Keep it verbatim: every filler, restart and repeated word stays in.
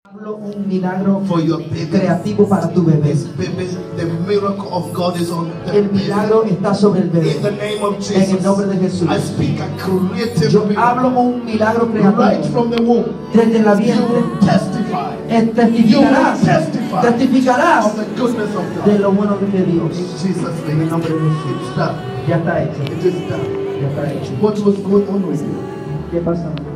Hablo un milagro for your baby. creativo para tu bebé. This baby, the miracle of God is on the El milagro baby. está sobre el bebé. In the name of En el Jesus, nombre de Jesús. I speak a creative Yo miracle. hablo un milagro creativo. Right from the womb, Desde la you vientre. will testify. Eh, Testificarás. You will testify Testificarás of the goodness of God. de lo bueno de Dios. In Jesus' En el name, nombre de Jesús. it's done. Ya está hecho. It is done. Ya está hecho. What was going on with you? ¿Qué pasa?